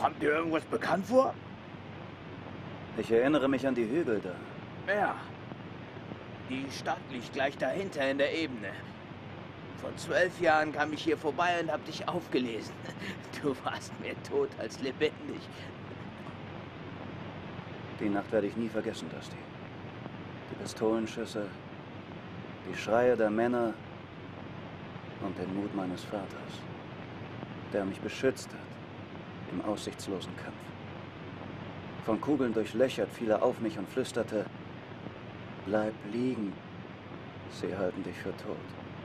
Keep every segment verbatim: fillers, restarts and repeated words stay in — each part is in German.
Kommt dir irgendwas bekannt vor? Ich erinnere mich an die Hügel da. Ja. Die Stadt liegt gleich dahinter in der Ebene. Vor zwölf Jahren kam ich hier vorbei und hab dich aufgelesen. Du warst mehr tot als lebendig. Die Nacht werde ich nie vergessen, Dusty. Die Pistolenschüsse, die Schreie der Männer und den Mut meines Vaters, der mich beschützt hat im aussichtslosen Kampf. Von Kugeln durchlöchert fiel er auf mich und flüsterte: Bleib liegen, sie halten dich für tot.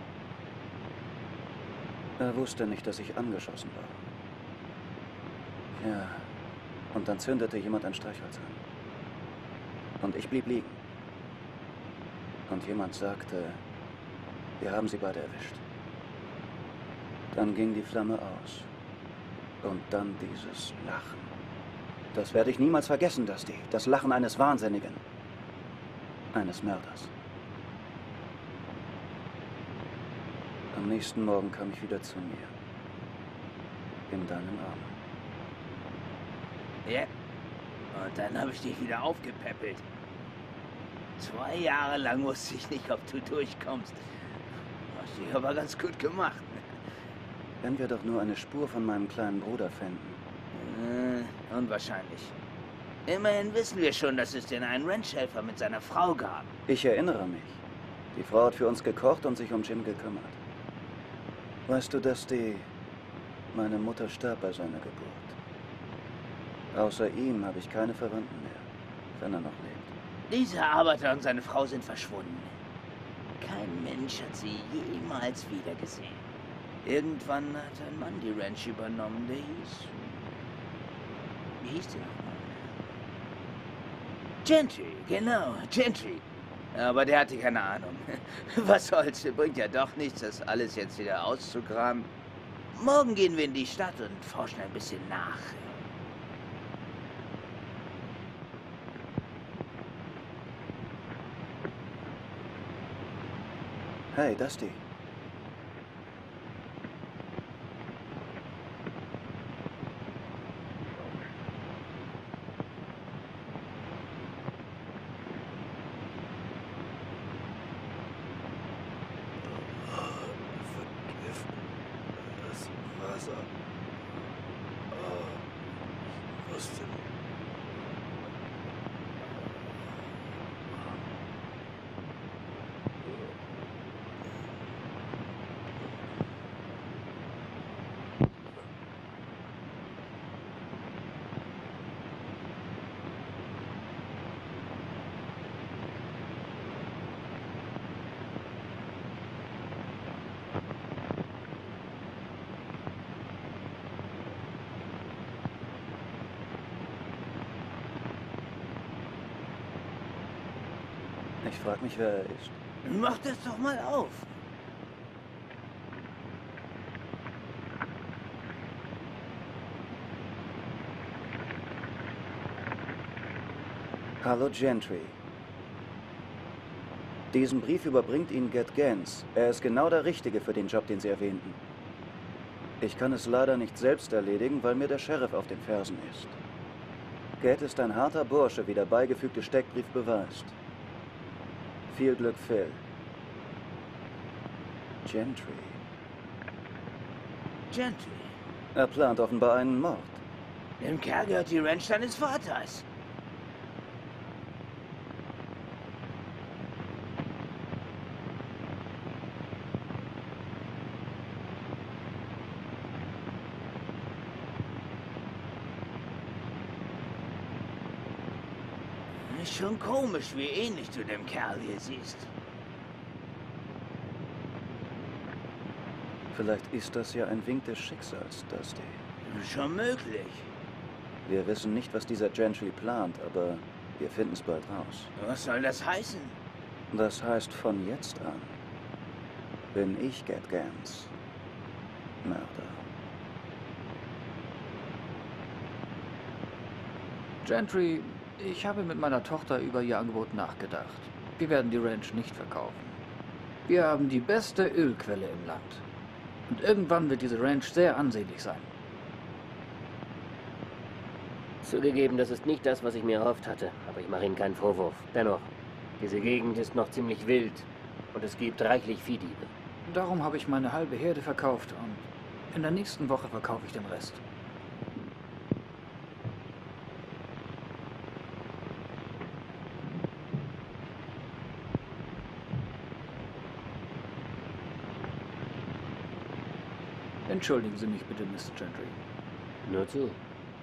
Er wusste nicht, dass ich angeschossen war. Ja, und dann zündete jemand ein Streichholz an. Und ich blieb liegen. Und jemand sagte, wir haben sie beide erwischt. Dann ging die Flamme aus. Und dann dieses Lachen. Das werde ich niemals vergessen, Dusty. Das Lachen eines Wahnsinnigen. Eines Mörders. Am nächsten Morgen kam ich wieder zu mir. In deinen Armen. Ja. Und dann habe ich dich wieder aufgepäppelt. Zwei Jahre lang wusste ich nicht, ob du durchkommst. Hast dich aber ganz gut gemacht. Wenn wir doch nur eine Spur von meinem kleinen Bruder fänden. Äh, unwahrscheinlich. Immerhin wissen wir schon, dass es den einen Ranchhelfer mit seiner Frau gab. Ich erinnere mich. Die Frau hat für uns gekocht und sich um Jim gekümmert. Weißt du, dass die... Meine Mutter starb bei seiner Geburt. Außer ihm habe ich keine Verwandten mehr, wenn er noch lebt. Dieser Arbeiter und seine Frau sind verschwunden. Kein Mensch hat sie jemals wiedergesehen. Irgendwann hat ein Mann die Ranch übernommen, der hieß... Wie hieß der nochmal? Gentry, genau, Gentry. Aber der hatte keine Ahnung. Was soll's, bringt ja doch nichts, das alles jetzt wieder auszugraben. Morgen gehen wir in die Stadt und forschen ein bisschen nach. Hey, Dusty. Ich frage mich, wer er ist. Mach das doch mal auf. Hallo, Gentry. Diesen Brief überbringt Ihnen Get Gans. Er ist genau der Richtige für den Job, den Sie erwähnten. Ich kann es leider nicht selbst erledigen, weil mir der Sheriff auf den Fersen ist. Get ist ein harter Bursche, wie der beigefügte Steckbrief beweist. Viel Glück, Phil. Gentry. Gentry. Er plant offenbar einen Mord. Dem Kerl gehört die Ranch seines Vaters. Ist schon komisch, wie ähnlich du dem Kerl hier siehst. Vielleicht ist das ja ein Wink des Schicksals, Dusty. Schon möglich. Wir wissen nicht, was dieser Gentry plant, aber wir finden es bald raus. Was soll das heißen? Das heißt, von jetzt an bin ich Get Gans Mörder. Gentry, ich habe mit meiner Tochter über ihr Angebot nachgedacht. Wir werden die Ranch nicht verkaufen. Wir haben die beste Ölquelle im Land. Und irgendwann wird diese Ranch sehr ansehnlich sein. Zugegeben, das ist nicht das, was ich mir erhofft hatte, aber ich mache Ihnen keinen Vorwurf. Dennoch, diese Gegend ist noch ziemlich wild und es gibt reichlich Viehdiebe. Darum habe ich meine halbe Herde verkauft und in der nächsten Woche verkaufe ich den Rest. Entschuldigen Sie mich bitte, Mister Gentry. Nur zu.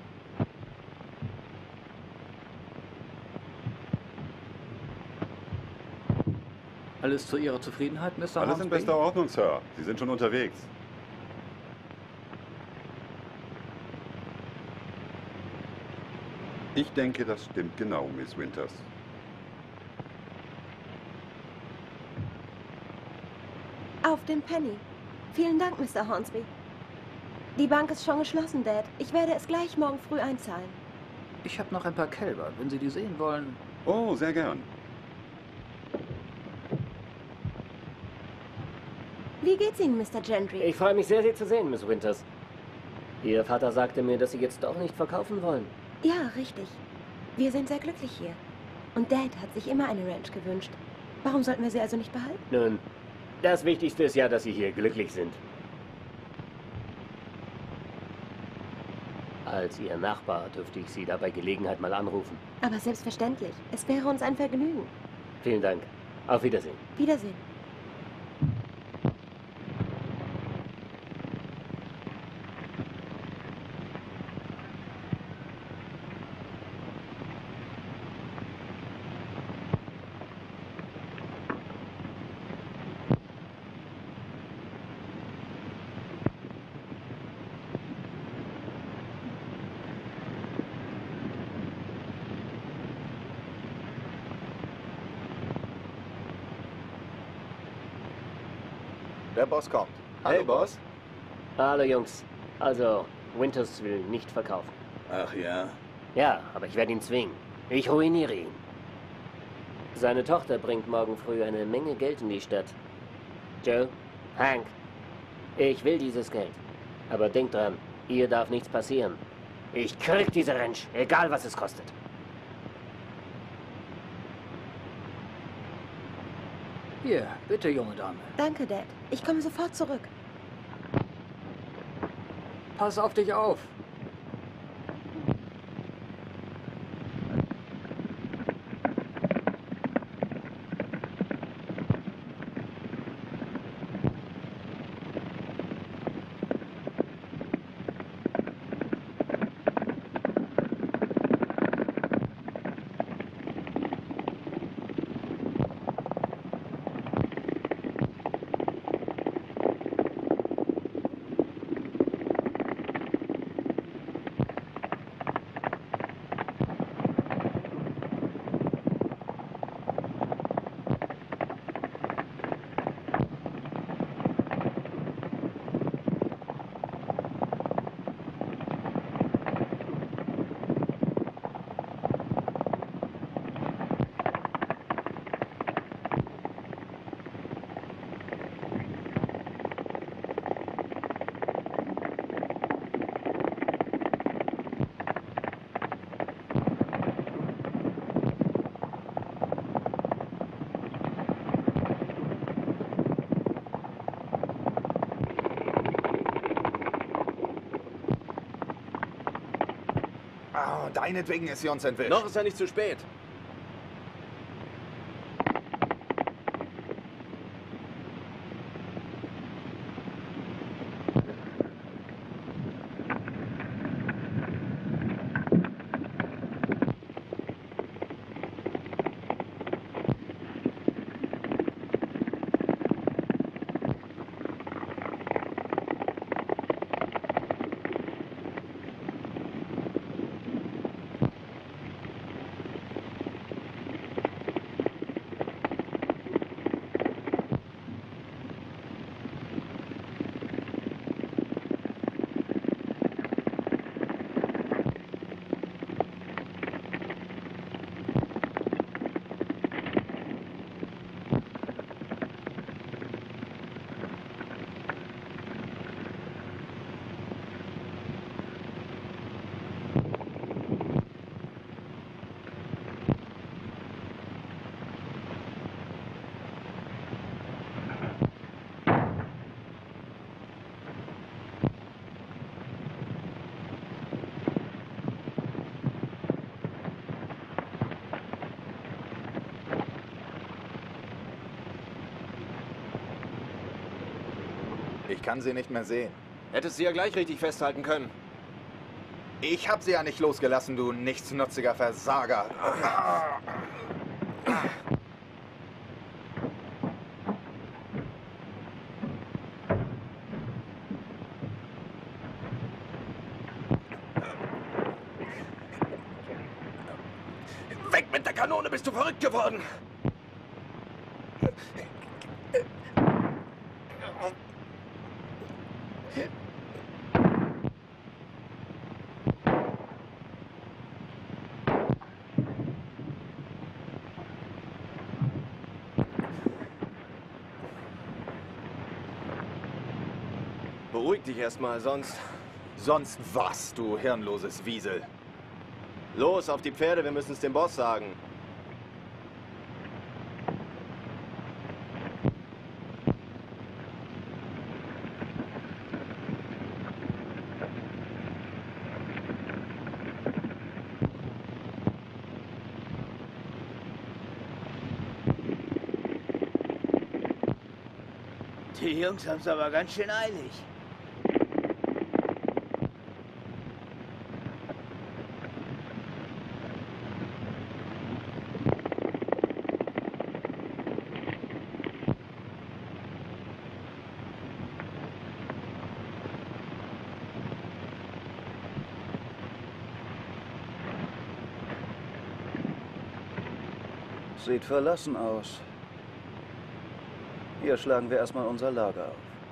Alles zu Ihrer Zufriedenheit, Mister Alles in Hornsby? bester Ordnung, Sir. Sie sind schon unterwegs. Ich denke, das stimmt genau, Miss Winters. Auf den Penny. Vielen Dank, Mister Hornsby. Die Bank ist schon geschlossen, Dad. Ich werde es gleich morgen früh einzahlen. Ich habe noch ein paar Kälber. Wenn Sie die sehen wollen... Oh, sehr gern. Wie geht's Ihnen, Mister Gentry? Ich freue mich sehr, Sie zu sehen, Miss Winters. Ihr Vater sagte mir, dass Sie jetzt doch nicht verkaufen wollen. Ja, richtig. Wir sind sehr glücklich hier. Und Dad hat sich immer eine Ranch gewünscht. Warum sollten wir sie also nicht behalten? Nun, das Wichtigste ist ja, dass Sie hier glücklich sind. Als Ihr Nachbar dürfte ich Sie da bei Gelegenheit mal anrufen. Aber selbstverständlich. Es wäre uns ein Vergnügen. Vielen Dank. Auf Wiedersehen. Wiedersehen. Der Boss kommt. Hallo, Boss. Hallo Jungs. Also, Winters will nicht verkaufen. Ach ja? Ja, aber ich werde ihn zwingen. Ich ruiniere ihn. Seine Tochter bringt morgen früh eine Menge Geld in die Stadt. Joe, Hank, ich will dieses Geld. Aber denkt dran, ihr darf nichts passieren. Ich krieg diese Ranch, egal was es kostet. Hier, bitte, junge Dame. Danke, Dad. Ich komme sofort zurück. Pass auf dich auf. Oh, deinetwegen ist sie uns entwischt. Noch ist ja nicht zu spät. Ich kann sie nicht mehr sehen. Hättest sie ja gleich richtig festhalten können. Ich hab sie ja nicht losgelassen, du nichtsnutziger Versager. Weg mit der Kanone, bist du verrückt geworden? Beruhig dich erstmal, sonst... Sonst was, du hirnloses Wiesel? Los, auf die Pferde, wir müssen es dem Boss sagen. Die Jungs haben es aber ganz schön eilig. Sieht verlassen aus. Hier schlagen wir erstmal unser Lager auf.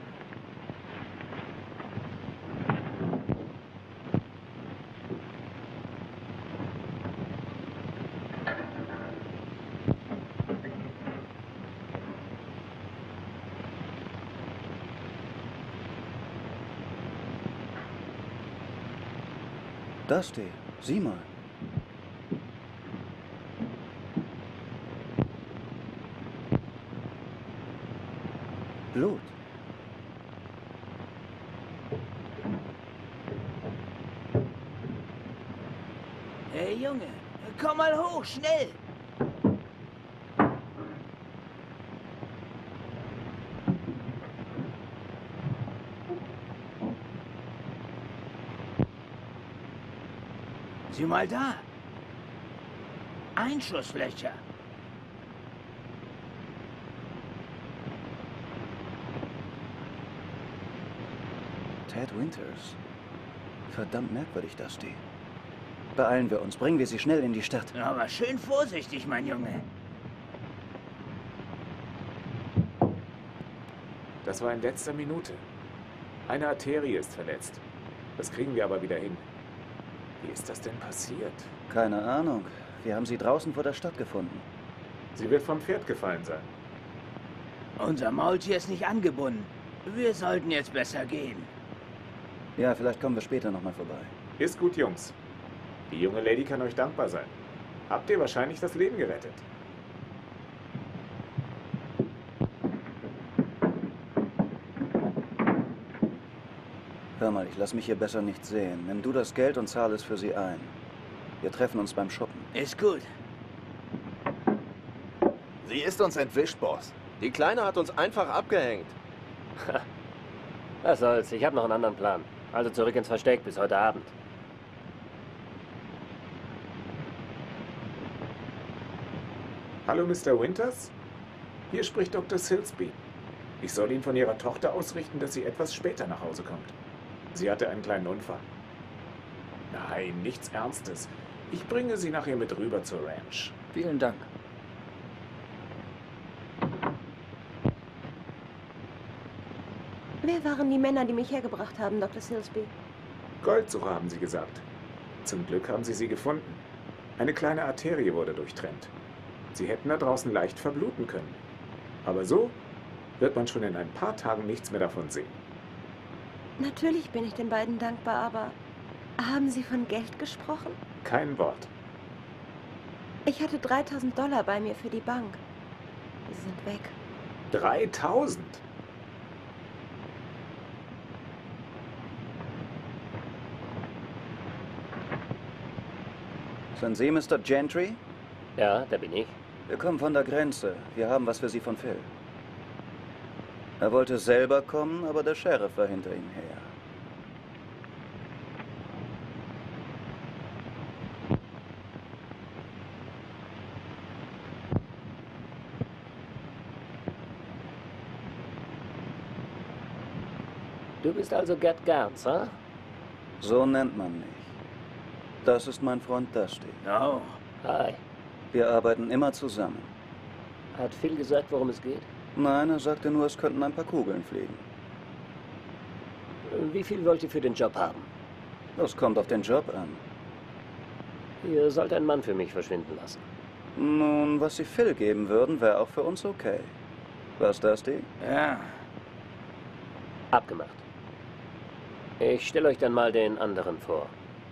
Dusty, sieh mal. Blut. Hey Junge, komm mal hoch, schnell! Sieh mal da. Einschusslöcher. Ted Winters. Verdammt merkwürdig, Dusty. Beeilen wir uns. Bringen wir sie schnell in die Stadt. Aber schön vorsichtig, mein Junge. Das war in letzter Minute. Eine Arterie ist verletzt. Das kriegen wir aber wieder hin. Wie ist das denn passiert? Keine Ahnung. Wir haben sie draußen vor der Stadt gefunden. Sie wird vom Pferd gefallen sein. Unser Maultier ist nicht angebunden. Wir sollten jetzt besser gehen. Ja, vielleicht kommen wir später nochmal vorbei. Ist gut, Jungs. Die junge Lady kann euch dankbar sein. Habt ihr wahrscheinlich das Leben gerettet. Hör mal, ich lass mich hier besser nicht sehen. Nimm du das Geld und zahl es für sie ein. Wir treffen uns beim Shoppen. Ist gut. Sie ist uns entwischt, Boss. Die Kleine hat uns einfach abgehängt. Was soll's, ich habe noch einen anderen Plan. Also zurück ins Versteck bis heute Abend. Hallo, Mister Winters? Hier spricht Doktor Silsby. Ich soll Ihnen von Ihrer Tochter ausrichten, dass sie etwas später nach Hause kommt. Sie hatte einen kleinen Unfall. Nein, nichts Ernstes. Ich bringe Sie nachher mit rüber zur Ranch. Vielen Dank. Wer waren die Männer, die mich hergebracht haben, Doktor Silsby? Goldsucher, haben Sie gesagt. Zum Glück haben Sie sie gefunden. Eine kleine Arterie wurde durchtrennt. Sie hätten da draußen leicht verbluten können. Aber so wird man schon in ein paar Tagen nichts mehr davon sehen. Natürlich bin ich den beiden dankbar, aber haben Sie von Geld gesprochen? Kein Wort. Ich hatte dreitausend Dollar bei mir für die Bank. Sie sind weg. dreitausend? Sind Sie Mister Gentry? Ja, da bin ich. Wir kommen von der Grenze. Wir haben was für Sie von Phil. Er wollte selber kommen, aber der Sheriff war hinter ihm her. Du bist also Get Garns, ha? So nennt man mich. Das ist mein Freund Dusty. Oh. Hi. Wir arbeiten immer zusammen. Hat Phil gesagt, worum es geht? Nein, er sagte nur, es könnten ein paar Kugeln fliegen. Wie viel wollt ihr für den Job haben? Das kommt auf den Job an. Ihr sollt einen Mann für mich verschwinden lassen. Nun, was Sie Phil geben würden, wäre auch für uns okay. Was, Dusty? Ja. Abgemacht. Ich stelle euch dann mal den anderen vor.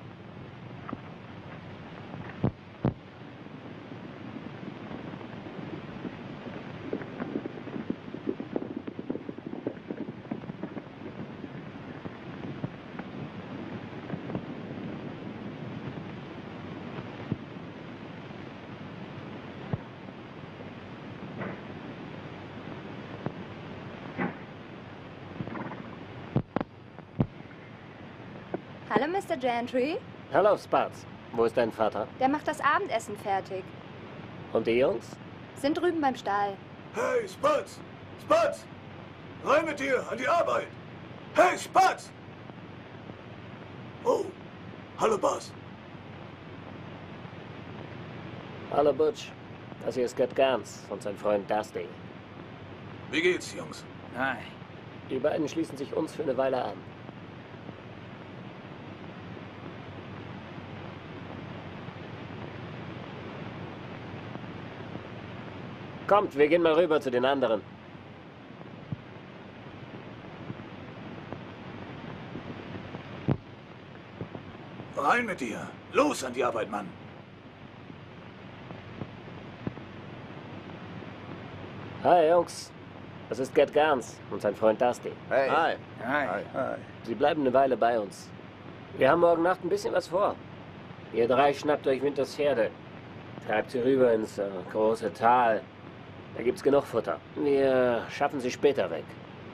Hallo, Mister Gentry. Hallo, Spatz. Wo ist dein Vater? Der macht das Abendessen fertig. Und die Jungs? Sind drüben beim Stall. Hey, Spatz! Spatz! Rein mit dir, an die Arbeit! Hey, Spatz! Oh, hallo, Boss. Hallo, Butch. Das hier ist Get Garns und sein Freund Dusty. Wie geht's, Jungs? Hi. Die beiden schließen sich uns für eine Weile an. Kommt, wir gehen mal rüber zu den anderen. Rein mit dir. Los an die Arbeit, Mann. Hi, Jungs. Das ist Get Garns und sein Freund Dusty. Hey. Hi. Hi. Hi. Sie bleiben eine Weile bei uns. Wir haben morgen Nacht ein bisschen was vor. Ihr drei schnappt euch Winters Herde. Treibt sie rüber ins äh, große Tal. Da gibt's genug Futter. Wir schaffen sie später weg.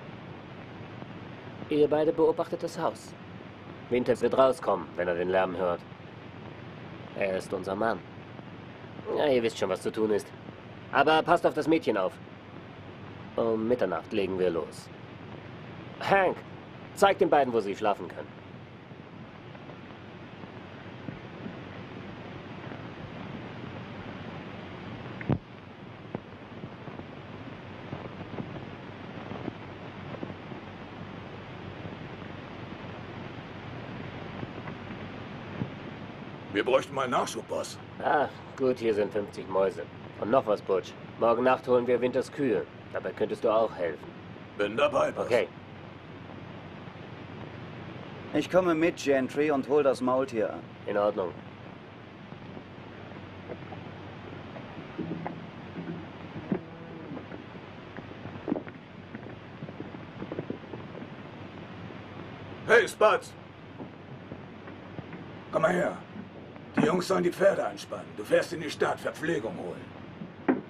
Ihr beide beobachtet das Haus. Winter wird rauskommen, wenn er den Lärm hört. Er ist unser Mann. Ja, ihr wisst schon, was zu tun ist. Aber passt auf das Mädchen auf. Um Mitternacht legen wir los. Hank, zeig den beiden, wo sie schlafen können. Wir bräuchten mal Nachschub, Boss. Ah, gut, hier sind fünfzig Mäuse. Und noch was, Butch. Morgen Nacht holen wir Winters Kühe. Dabei könntest du auch helfen. Bin dabei, Boss. Okay. Ich komme mit, Gentry, und hol das Maultier an. In Ordnung. Hey, Spatz! Komm mal her. Die Jungs sollen die Pferde anspannen. Du fährst in die Stadt, Verpflegung holen.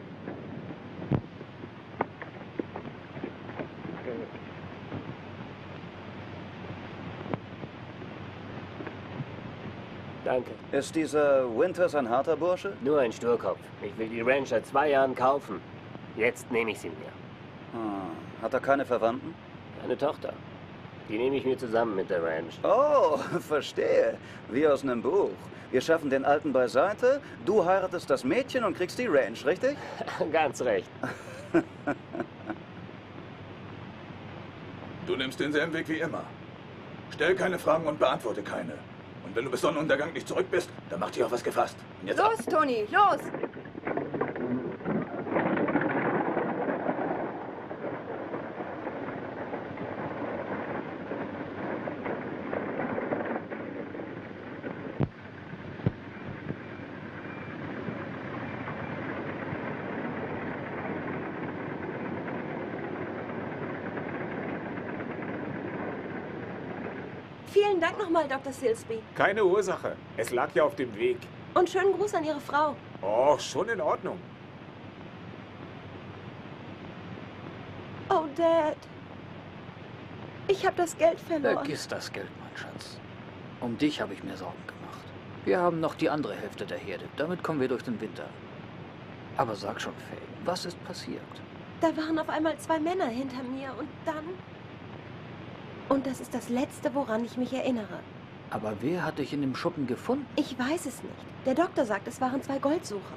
Danke. Ist dieser Winters ein harter Bursche? Nur ein Sturkopf. Ich will die Ranch seit zwei Jahren kaufen. Jetzt nehme ich sie mir. Hm. Hat er keine Verwandten? Eine Tochter. Die nehme ich mir zusammen mit der Ranch. Oh, verstehe. Wie aus einem Buch. Wir schaffen den Alten beiseite, du heiratest das Mädchen und kriegst die Ranch, richtig? Ganz recht. Du nimmst denselben Weg wie immer. Stell keine Fragen und beantworte keine. Und wenn du bis Sonnenuntergang nicht zurück bist, dann mach dich auf was gefasst. Und jetzt ab. Los, Toni, los! Vielen Dank nochmal, Doktor Silsby. Keine Ursache. Es lag ja auf dem Weg. Und schönen Gruß an Ihre Frau. Oh, schon in Ordnung. Oh, Dad. Ich habe das Geld verloren. Vergiss das Geld, mein Schatz. Um dich habe ich mir Sorgen gemacht. Wir haben noch die andere Hälfte der Herde. Damit kommen wir durch den Winter. Aber sag schon, Faye, was ist passiert? Da waren auf einmal zwei Männer hinter mir und dann... Und das ist das Letzte, woran ich mich erinnere. Aber wer hat dich in dem Schuppen gefunden? Ich weiß es nicht. Der Doktor sagt, es waren zwei Goldsucher.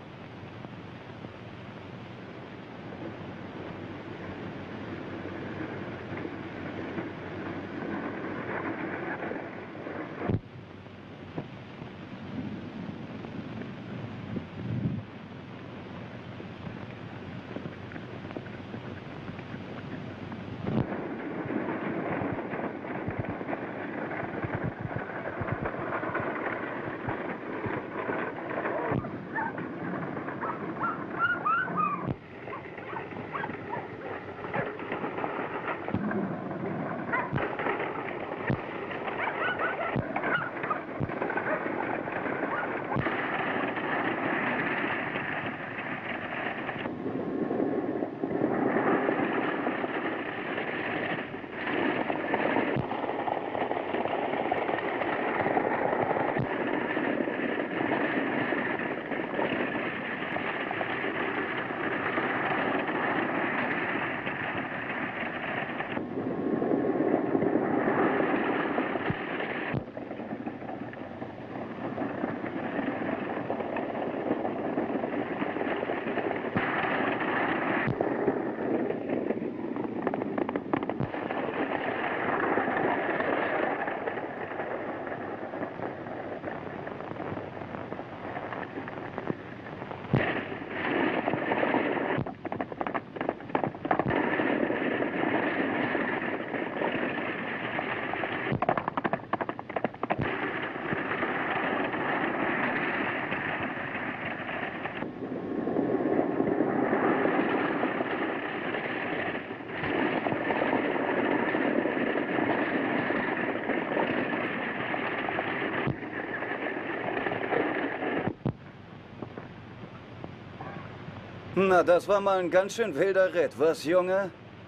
Na, das war mal ein ganz schön wilder Ritt, was, Junge?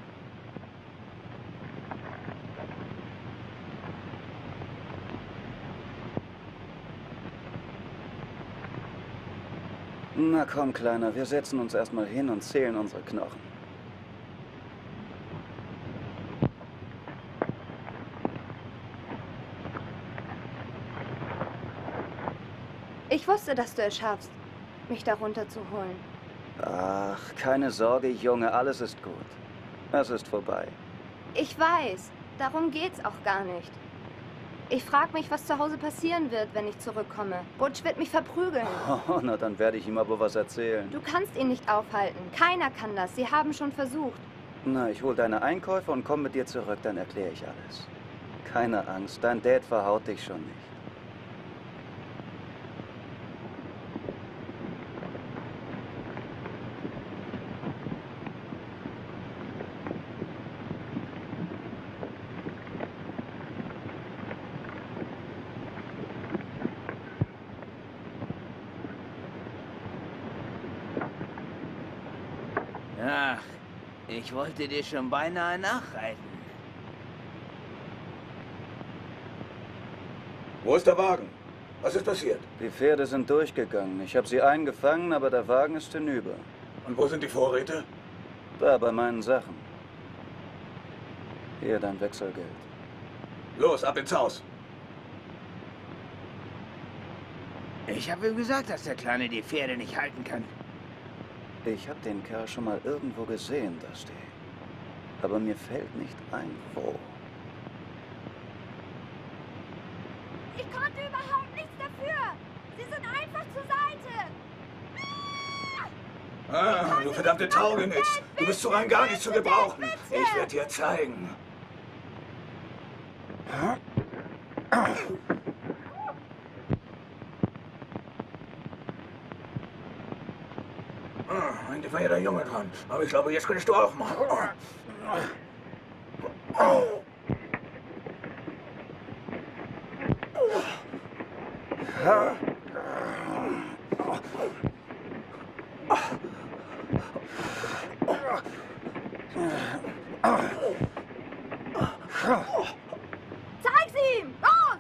Na komm, Kleiner, wir setzen uns erstmal hin und zählen unsere Knochen. Ich wusste, dass du es schaffst, mich da runterzuholen. Ach, keine Sorge, Junge, alles ist gut. Es ist vorbei. Ich weiß, darum geht's auch gar nicht. Ich frage mich, was zu Hause passieren wird, wenn ich zurückkomme. Butch wird mich verprügeln. Oh, na, dann werde ich ihm aber was erzählen. Du kannst ihn nicht aufhalten. Keiner kann das. Sie haben schon versucht. Na, ich hole deine Einkäufe und komme mit dir zurück, dann erkläre ich alles. Keine Angst, dein Dad verhaut dich schon nicht. Ach, ich wollte dir schon beinahe nachreiten. Wo ist der Wagen? Was ist passiert? Die Pferde sind durchgegangen. Ich habe sie eingefangen, aber der Wagen ist hinüber. Und wo sind die Vorräte? Da, bei meinen Sachen. Hier dein Wechselgeld. Los, ab ins Haus. Ich habe ihm gesagt, dass der Kleine die Pferde nicht halten kann. Ich habe den Kerl schon mal irgendwo gesehen, Dusty. Aber mir fällt nicht ein, wo. Ich konnte überhaupt nichts dafür. Sie sind einfach zur Seite. Ah, du verdammte Taugenichts. Du bist so rein gar nicht zu gebrauchen. Ich werde dir zeigen. Ah, eigentlich war ja der Junge dran. Aber ich glaube, jetzt könntest du auch mal. Zeig's ihm! Los!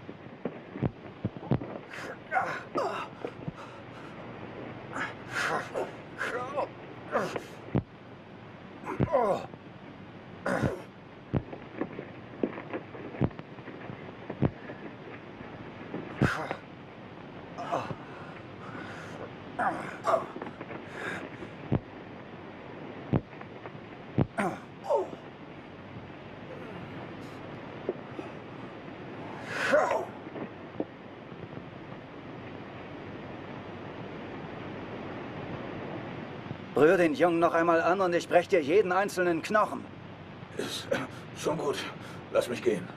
Rühr den Jungen noch einmal an und ich brech dir jeden einzelnen Knochen. Ist äh, schon gut. Lass mich gehen.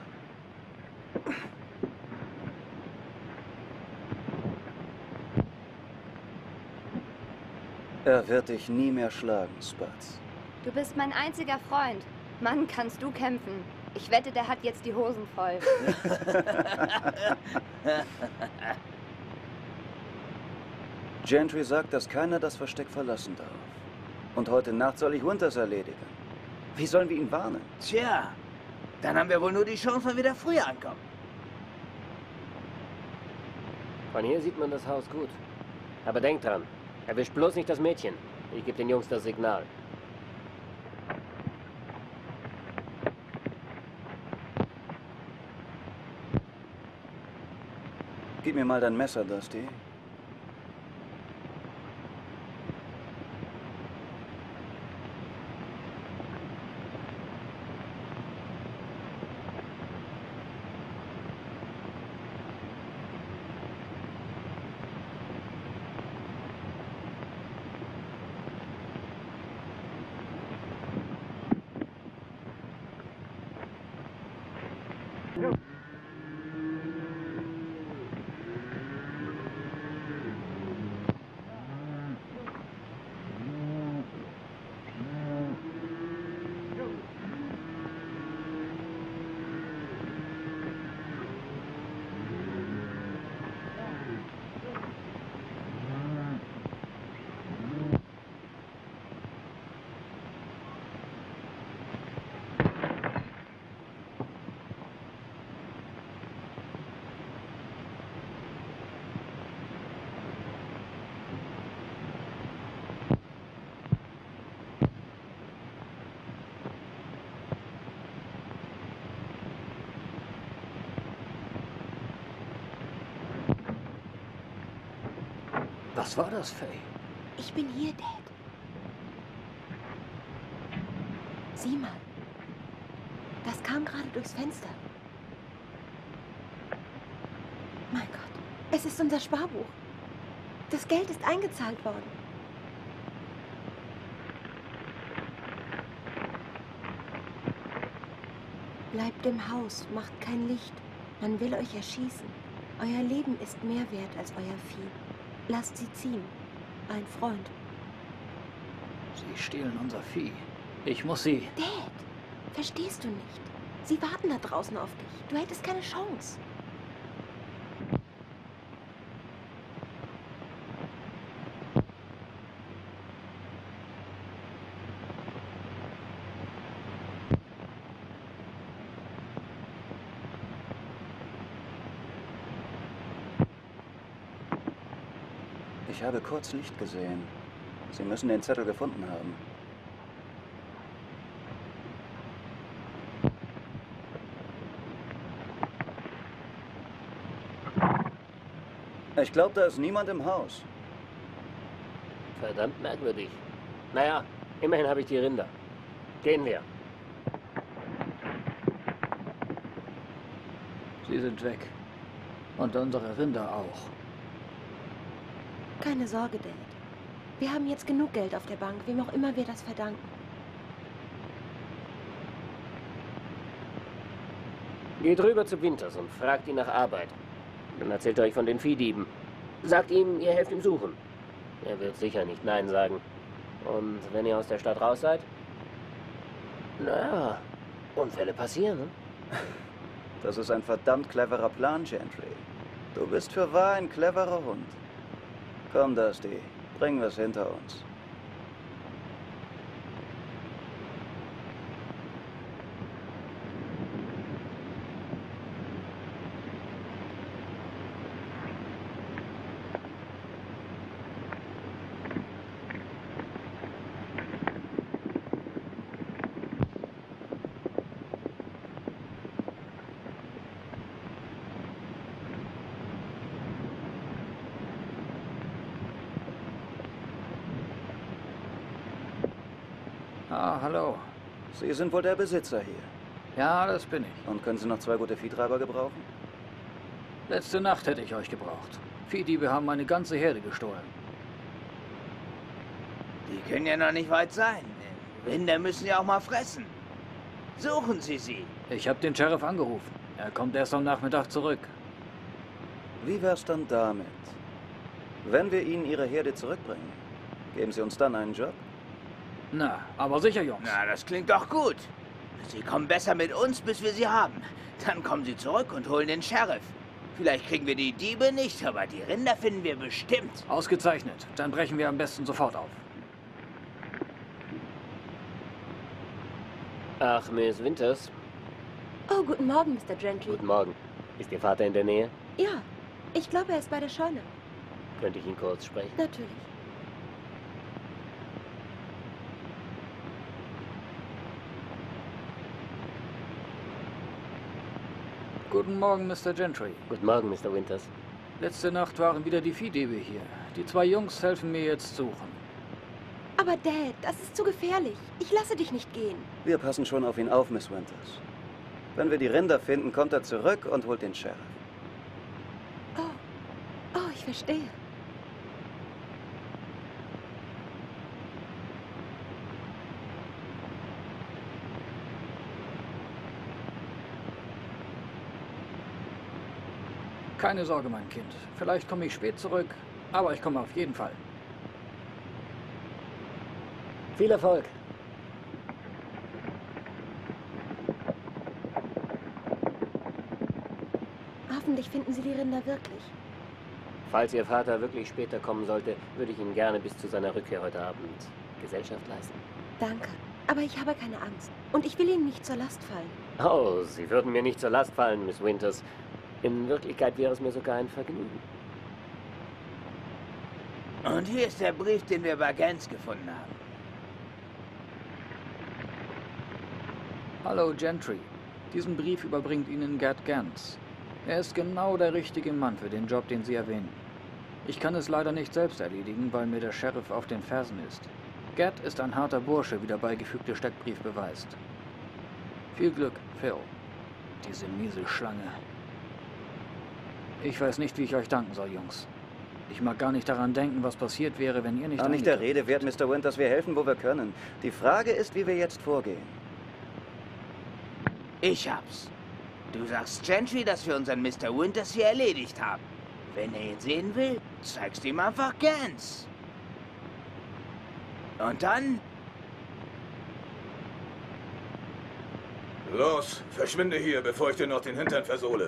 Er wird dich nie mehr schlagen, Spatz. Du bist mein einziger Freund. Mann, kannst du kämpfen. Ich wette, der hat jetzt die Hosen voll. Gentry sagt, dass keiner das Versteck verlassen darf. Und heute Nacht soll ich Winters erledigen. Wie sollen wir ihn warnen? Tja, dann haben wir wohl nur die Chance, wenn wir da früher ankommen. Von hier sieht man das Haus gut. Aber denkt dran, erwischt bloß nicht das Mädchen. Ich gebe den Jungs das Signal. Gib mir mal dein Messer, Dusty. Was war das, Faye? Ich bin hier, Dad. Sieh mal. Das kam gerade durchs Fenster. Mein Gott, es ist unser Sparbuch. Das Geld ist eingezahlt worden. Bleibt im Haus, macht kein Licht. Man will euch erschießen. Euer Leben ist mehr wert als euer Vieh. Lasst sie ziehen. Ein Freund. Sie stehlen unser Vieh. Ich muss sie... Dad, verstehst du nicht? Sie warten da draußen auf dich. Du hättest keine Chance. Ich habe kurz Licht gesehen. Sie müssen den Zettel gefunden haben. Ich glaube, da ist niemand im Haus. Verdammt merkwürdig. Naja, immerhin habe ich die Rinder. Gehen wir. Sie sind weg. Und unsere Rinder auch. Keine Sorge, Dad. Wir haben jetzt genug Geld auf der Bank, wem auch immer wir das verdanken. Geht rüber zu Winters und fragt ihn nach Arbeit. Dann erzählt er euch von den Viehdieben. Sagt ihm, ihr helft ihm suchen. Er wird sicher nicht Nein sagen. Und wenn ihr aus der Stadt raus seid? Naja, Unfälle passieren, ne? Das ist ein verdammt cleverer Plan, Gentry. Du bist für wahr ein cleverer Hund. Komm, Dusty, bringen wir es hinter uns. Ah, hallo. Sie sind wohl der Besitzer hier. Ja, das bin ich. Und können Sie noch zwei gute Viehtreiber gebrauchen? Letzte Nacht hätte ich euch gebraucht. Viehdiebe haben meine ganze Herde gestohlen. Die können ja noch nicht weit sein. Rinder müssen ja auch mal fressen. Suchen Sie sie. Ich habe den Sheriff angerufen. Er kommt erst am Nachmittag zurück. Wie wär's dann damit? Wenn wir Ihnen Ihre Herde zurückbringen, geben Sie uns dann einen Job? Na, aber sicher, Jungs. Na, das klingt doch gut. Sie kommen besser mit uns, bis wir sie haben. Dann kommen sie zurück und holen den Sheriff. Vielleicht kriegen wir die Diebe nicht, aber die Rinder finden wir bestimmt. Ausgezeichnet. Dann brechen wir am besten sofort auf. Ach, Miss Winters. Oh, guten Morgen, Mister Gentry. Guten Morgen. Ist Ihr Vater in der Nähe? Ja, ich glaube, er ist bei der Scheune. Könnte ich ihn kurz sprechen? Natürlich. Guten Morgen, Mister Gentry. Guten Morgen, Mister Winters. Letzte Nacht waren wieder die Viehdiebe hier. Die zwei Jungs helfen mir jetzt suchen. Aber Dad, das ist zu gefährlich. Ich lasse dich nicht gehen. Wir passen schon auf ihn auf, Miss Winters. Wenn wir die Rinder finden, kommt er zurück und holt den Sheriff. Oh, oh, ich verstehe. Keine Sorge, mein Kind. Vielleicht komme ich spät zurück, aber ich komme auf jeden Fall. Viel Erfolg. Hoffentlich finden Sie die Rinder wirklich. Falls Ihr Vater wirklich später kommen sollte, würde ich Ihnen gerne bis zu seiner Rückkehr heute Abend Gesellschaft leisten. Danke. Aber ich habe keine Angst. Und ich will Ihnen nicht zur Last fallen. Oh, Sie würden mir nicht zur Last fallen, Miss Winters. In Wirklichkeit wäre es mir sogar ein Vergnügen. Und hier ist der Brief, den wir bei Gans gefunden haben. Hallo, Gentry. Diesen Brief überbringt Ihnen Gert Gans. Er ist genau der richtige Mann für den Job, den Sie erwähnen. Ich kann es leider nicht selbst erledigen, weil mir der Sheriff auf den Fersen ist. Gert ist ein harter Bursche, wie der beigefügte Steckbrief beweist. Viel Glück, Phil. Diese miese Schlange. Ich weiß nicht, wie ich euch danken soll, Jungs. Ich mag gar nicht daran denken, was passiert wäre, wenn ihr nicht... Auch nicht der Rede wert, Mister Winters. Wir helfen, wo wir können. Die Frage ist, wie wir jetzt vorgehen. Ich hab's. Du sagst Gentry, dass wir unseren Mister Winters hier erledigt haben. Wenn er ihn sehen will, zeigst ihm einfach Gans. Und dann... Los, verschwinde hier, bevor ich dir noch den Hintern versohle.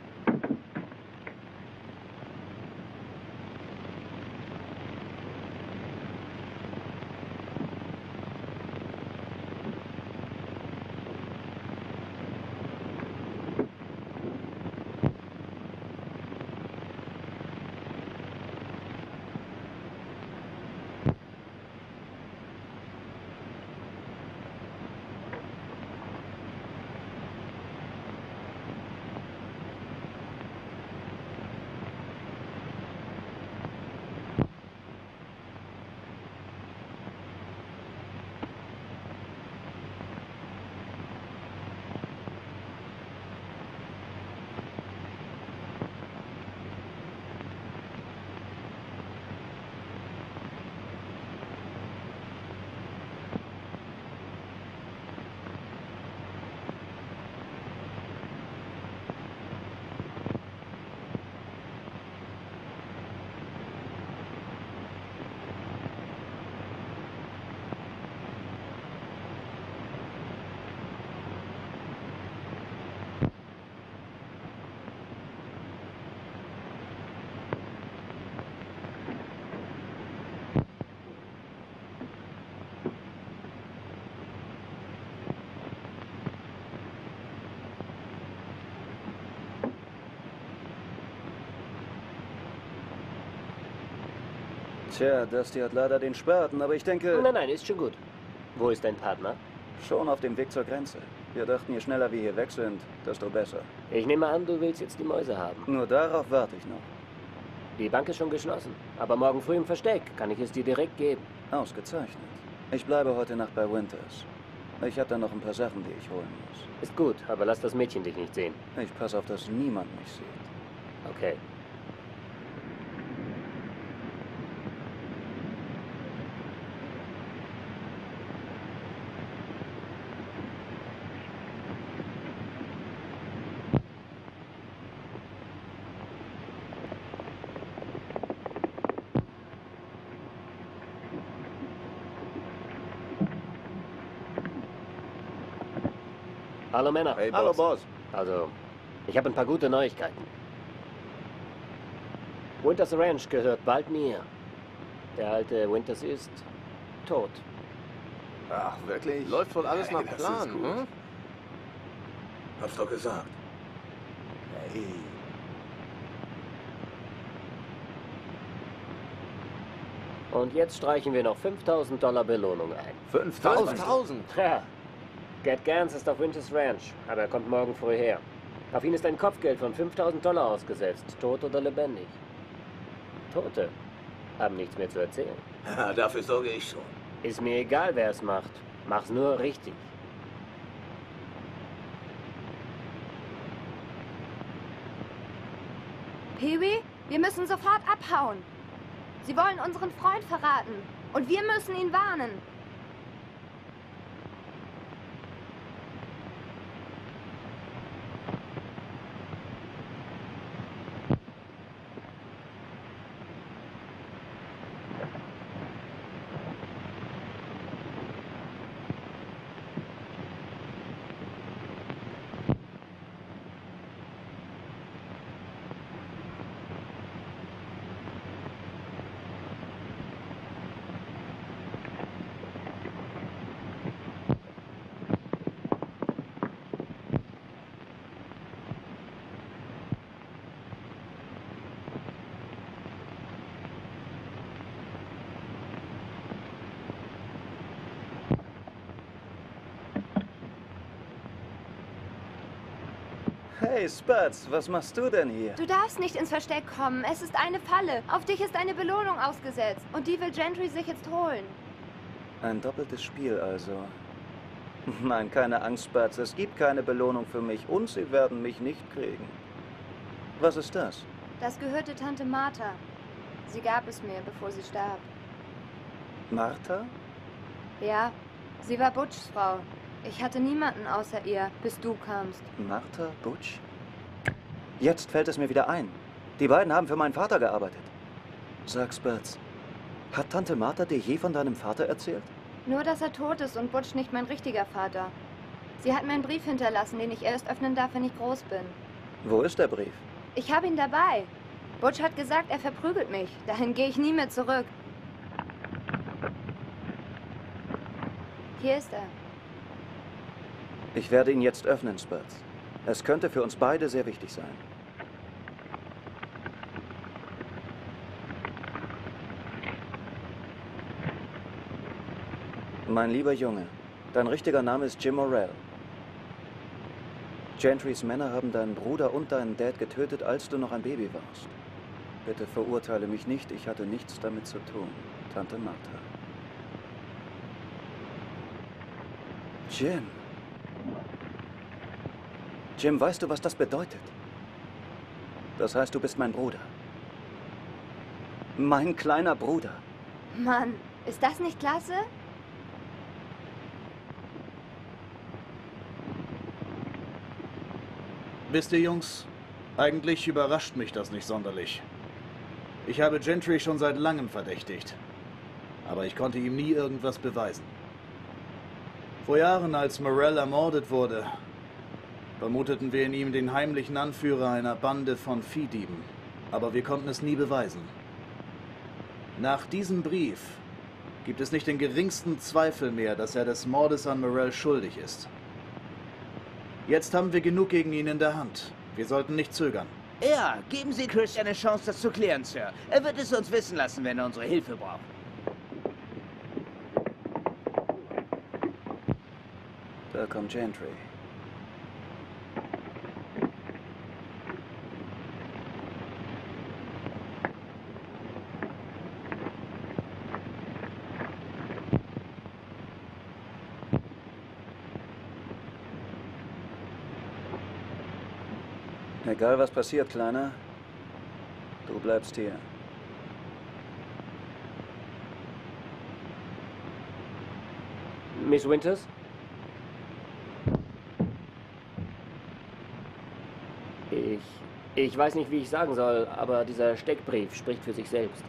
Tja, Dusty hat leider den Spaten, aber ich denke... Nein, nein, ist schon gut. Wo ist dein Partner? Schon auf dem Weg zur Grenze. Wir dachten, je schneller wir hier weg sind, desto besser. Ich nehme an, du willst jetzt die Mäuse haben. Nur darauf warte ich noch. Die Bank ist schon geschlossen. Aber morgen früh im Versteck kann ich es dir direkt geben. Ausgezeichnet. Ich bleibe heute Nacht bei Winters. Ich habe dann noch ein paar Sachen, die ich holen muss. Ist gut, aber lass das Mädchen dich nicht sehen. Ich passe auf, dass niemand mich sieht. Okay. Hallo Männer. Hey, Hallo, Boss. Boss. Also, ich habe ein paar gute Neuigkeiten. Winters Ranch gehört bald mir. Der alte Winters ist tot. Ach, wirklich? Läuft wohl alles Hey, nach das Plan, ist gut. hm? Hab's doch gesagt. Hey. Und jetzt streichen wir noch fünftausend Dollar Belohnung ein. fünftausend? fünftausend. Ja. Gerd Gans ist auf Winters Ranch, aber er kommt morgen früh her. Auf ihn ist ein Kopfgeld von fünftausend Dollar ausgesetzt, tot oder lebendig. Tote haben nichts mehr zu erzählen. Ja, dafür sorge ich schon. Ist mir egal, wer es macht. Mach's nur richtig. Pee-wee, wir müssen sofort abhauen. Sie wollen unseren Freund verraten. Und wir müssen ihn warnen. Hey, Spuds, was machst du denn hier? Du darfst nicht ins Versteck kommen. Es ist eine Falle. Auf dich ist eine Belohnung ausgesetzt. Und die will Gentry sich jetzt holen. Ein doppeltes Spiel also. Nein, keine Angst, Spuds. Es gibt keine Belohnung für mich und sie werden mich nicht kriegen. Was ist das? Das gehörte Tante Martha. Sie gab es mir, bevor sie starb. Martha? Ja, sie war Butchs Frau. Ich hatte niemanden außer ihr, bis du kamst. Martha Butch? Jetzt fällt es mir wieder ein. Die beiden haben für meinen Vater gearbeitet. Sag, Spuds, hat Tante Martha dir je von deinem Vater erzählt? Nur, dass er tot ist und Butch nicht mein richtiger Vater. Sie hat mir einen Brief hinterlassen, den ich erst öffnen darf, wenn ich groß bin. Wo ist der Brief? Ich habe ihn dabei. Butch hat gesagt, er verprügelt mich. Dahin gehe ich nie mehr zurück. Hier ist er. Ich werde ihn jetzt öffnen, Spuds. Es könnte für uns beide sehr wichtig sein. Mein lieber Junge, dein richtiger Name ist Jim Morrell. Gentrys Männer haben deinen Bruder und deinen Dad getötet, als du noch ein Baby warst. Bitte verurteile mich nicht, ich hatte nichts damit zu tun. Tante Martha. Jim. Jim, weißt du, was das bedeutet? Das heißt, du bist mein Bruder. Mein kleiner Bruder. Mann, ist das nicht klasse? Wisst ihr, Jungs, eigentlich überrascht mich das nicht sonderlich. Ich habe Gentry schon seit langem verdächtigt. Aber ich konnte ihm nie irgendwas beweisen. Vor Jahren, als Morrell ermordet wurde, vermuteten wir in ihm den heimlichen Anführer einer Bande von Viehdieben. Aber wir konnten es nie beweisen. Nach diesem Brief gibt es nicht den geringsten Zweifel mehr, dass er des Mordes an Morrell schuldig ist. Jetzt haben wir genug gegen ihn in der Hand. Wir sollten nicht zögern. Ja, geben Sie Chris eine Chance, das zu klären, Sir. Er wird es uns wissen lassen, wenn er unsere Hilfe braucht. Da kommt Gentry. Egal was passiert, Kleiner, du bleibst hier. Miss Winters? Ich... Ich weiß nicht, wie ich sagen soll, aber dieser Steckbrief spricht für sich selbst.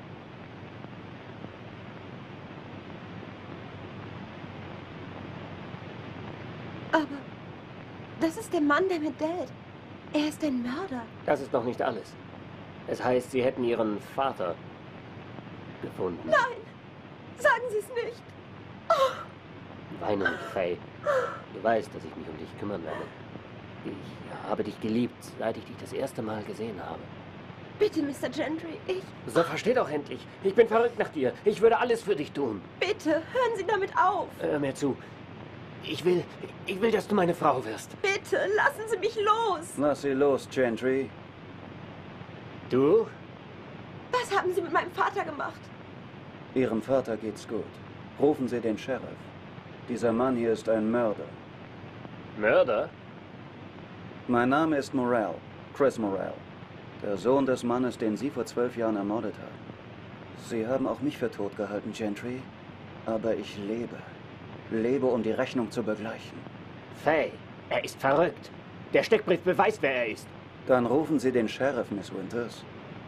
Aber das ist der Mann, der mit Dad. Er ist ein Mörder. Das ist noch nicht alles. Es heißt, Sie hätten Ihren Vater gefunden. Nein! Sagen Sie es nicht! Oh. Weine nicht, Faye. Du weißt, dass ich mich um dich kümmern werde. Ich habe dich geliebt, seit ich dich das erste Mal gesehen habe. Bitte, Mister Gentry, ich... So, versteh doch endlich. Ich bin verrückt nach dir. Ich würde alles für dich tun. Bitte, hören Sie damit auf. Hör mir zu. Ich will... Ich will, dass du meine Frau wirst. Bitte, lassen Sie mich los. Lass sie los, Gentry. Du? Was haben Sie mit meinem Vater gemacht? Ihrem Vater geht's gut. Rufen Sie den Sheriff. Dieser Mann hier ist ein Mörder. Mörder? Mein Name ist Morrell, Chris Morrell. Der Sohn des Mannes, den Sie vor zwölf Jahren ermordet haben. Sie haben auch mich für tot gehalten, Gentry. Aber ich lebe. Lebe, um die Rechnung zu begleichen. Faye, er ist verrückt. Der Steckbrief beweist, wer er ist. Dann rufen Sie den Sheriff, Miss Winters.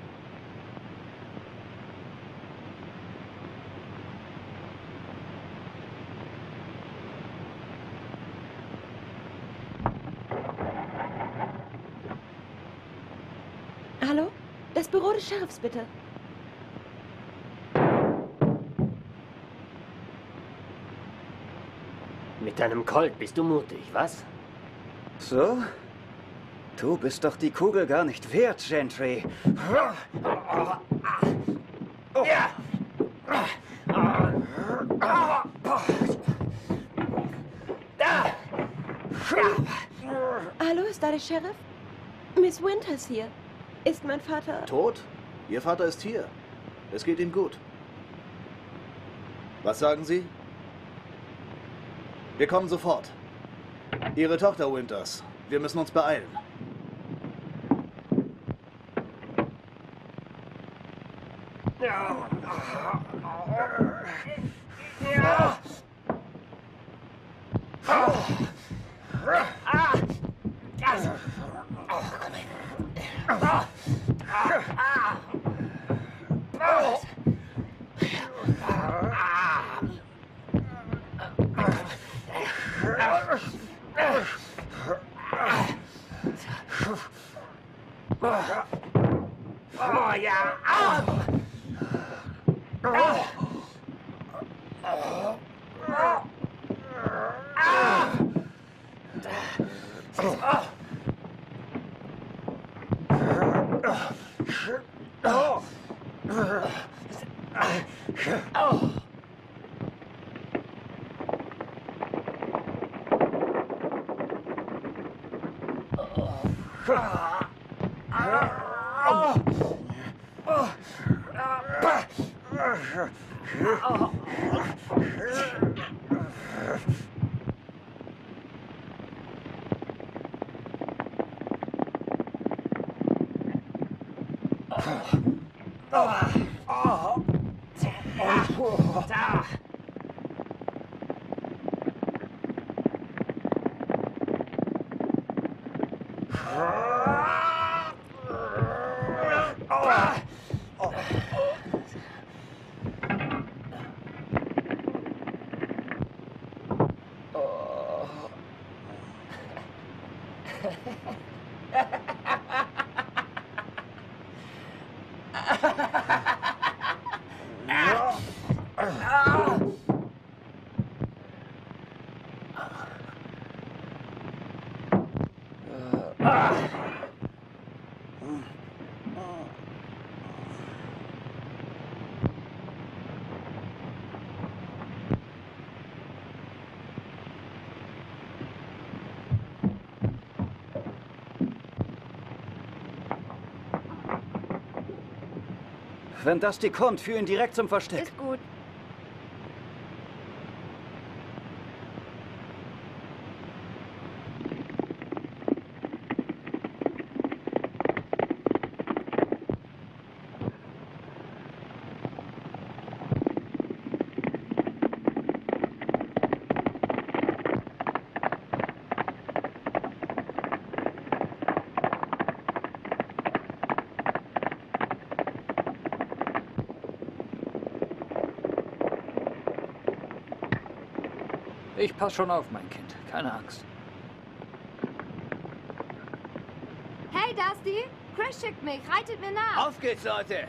Hallo? Das Büro des Sheriffs, bitte. Mit deinem Colt bist du mutig, was? So? Du bist doch die Kugel gar nicht wert, Gentry. Hallo, ist da der Sheriff? Miss Winters hier. Ist mein Vater... Tot? Ihr Vater ist hier. Es geht ihm gut. Was sagen Sie? Wir kommen sofort. Ihre Tochter Winters. Wir müssen uns beeilen. Oh ja! Wenn Dusty kommt, führ ihn direkt zum Versteck. Ist gut. Ich pass schon auf, mein Kind. Keine Angst. Hey, Dusty! Chris schickt mich. Reitet mir nach. Auf geht's, Leute!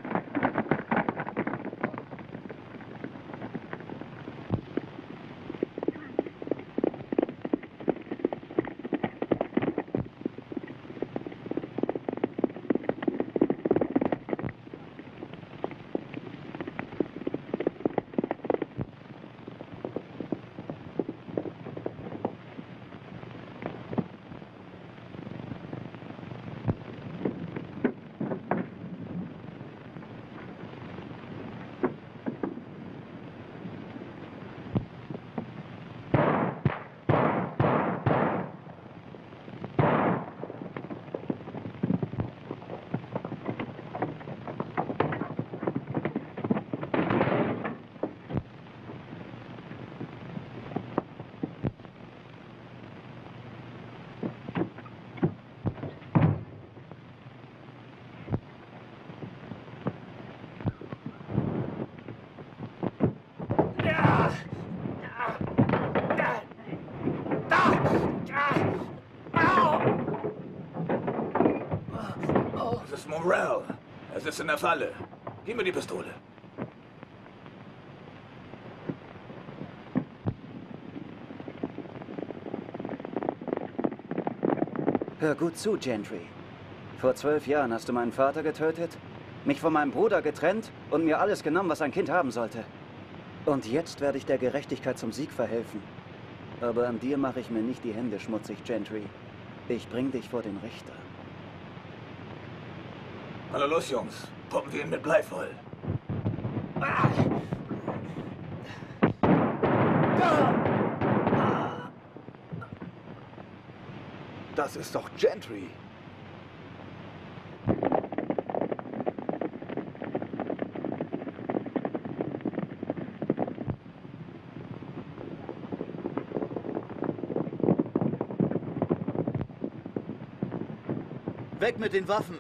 Das ist Morell. Er sitzt in der Falle. Gib mir die Pistole. Hör gut zu, Gentry. Vor zwölf Jahren hast du meinen Vater getötet, mich von meinem Bruder getrennt und mir alles genommen, was ein Kind haben sollte. Und jetzt werde ich der Gerechtigkeit zum Sieg verhelfen. Aber an dir mache ich mir nicht die Hände schmutzig, Gentry. Ich bring dich vor den Richter. Hallo, los, Jungs. Pumpen wir ihn mit Blei voll. Das ist doch Gentry. Weg mit den Waffen!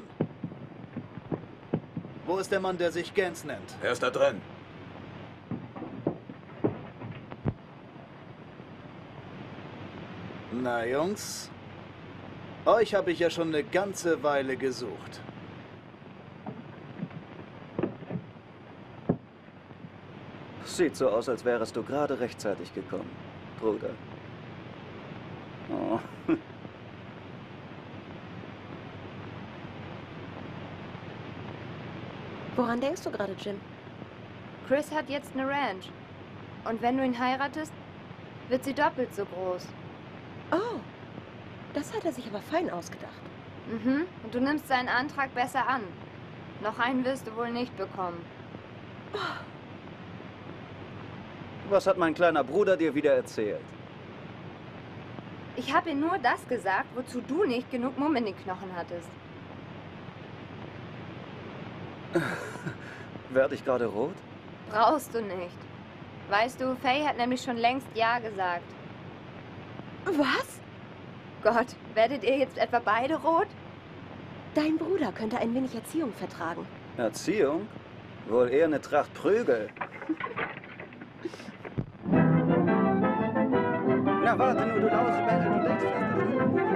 Wo ist der Mann, der sich Gans nennt? Er ist da drin. Na, Jungs. Euch habe ich ja schon eine ganze Weile gesucht. Sieht so aus, als wärest du gerade rechtzeitig gekommen, Bruder. Oh. Woran denkst du gerade, Jim? Chris hat jetzt eine Ranch. Und wenn du ihn heiratest, wird sie doppelt so groß. Oh, das hat er sich aber fein ausgedacht. Mhm, und du nimmst seinen Antrag besser an. Noch einen wirst du wohl nicht bekommen. Was hat mein kleiner Bruder dir wieder erzählt? Ich habe ihm nur das gesagt, wozu du nicht genug Mumm in den Knochen hattest. Werde ich gerade rot? Brauchst du nicht. Weißt du, Faye hat nämlich schon längst Ja gesagt. Was? Gott, werdet ihr jetzt etwa beide rot? Dein Bruder könnte ein wenig Erziehung vertragen. Erziehung? Wohl eher eine Tracht Prügel. Na warte nur, du Lausebelle, du denkst fest, ich will